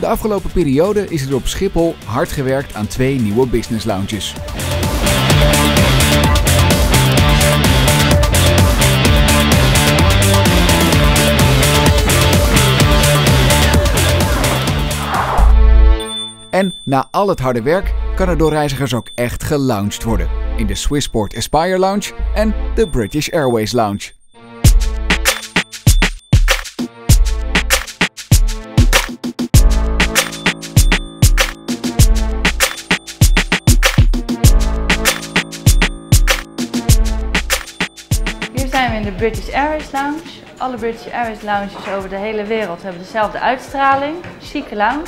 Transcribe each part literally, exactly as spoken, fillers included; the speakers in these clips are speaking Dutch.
afgelopen periode is er op Schiphol hard gewerkt aan twee nieuwe business lounges. En na al het harde werk kan er door reizigers ook echt gelounged worden. In de Swissport Aspire Lounge en de British Airways Lounge. Hier zijn we in de British Airways Lounge. Alle British Airways Lounges over de hele wereld hebben dezelfde uitstraling. Chique lounge.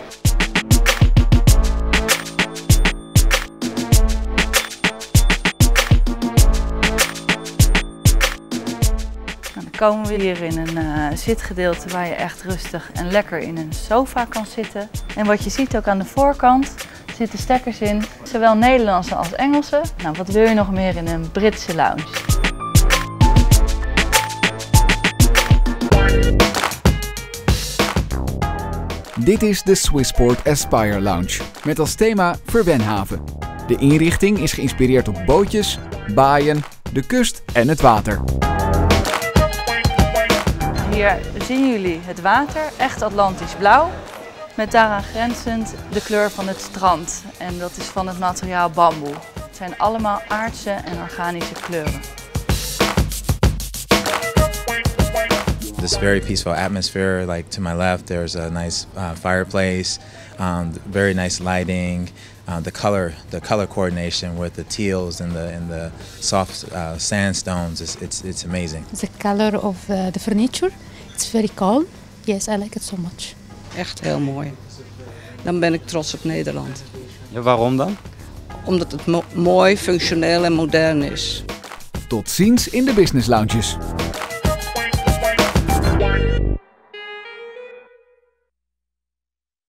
Dan komen we hier in een uh, zitgedeelte waar je echt rustig en lekker in een sofa kan zitten. En wat je ziet ook aan de voorkant zitten stekkers in, zowel Nederlandse als Engelse. Nou, wat wil je nog meer in een Britse lounge? Dit is de Swissport Aspire Lounge, met als thema Verwenhaven. De inrichting is geïnspireerd op bootjes, baaien, de kust en het water. Hier zien jullie het water, echt Atlantisch blauw, met daaraan grenzend de kleur van het strand. En dat is van het materiaal bamboe. Het zijn allemaal aardse en organische kleuren. This very peaceful atmosphere. Like to my left, there's a nice uh, fireplace, um, very nice lighting. Uh, the color, the color coordination with the teals and the and the soft uh, sandstones, is, it's it's amazing. The color of uh, the furniture, it's very calm. Yes, I like it so much. Echt heel mooi. Dan ben ik trots op Nederland. Ja, waarom dan? Omdat het mo mooi, functioneel en modern is. Tot ziens in de business lounges.